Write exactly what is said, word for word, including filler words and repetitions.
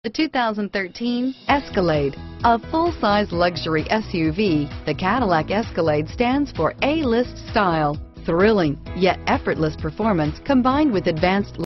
The two thousand thirteen Escalade. A full-size luxury S U V, the Cadillac Escalade stands for A-list style. Thrilling, yet effortless performance combined with advanced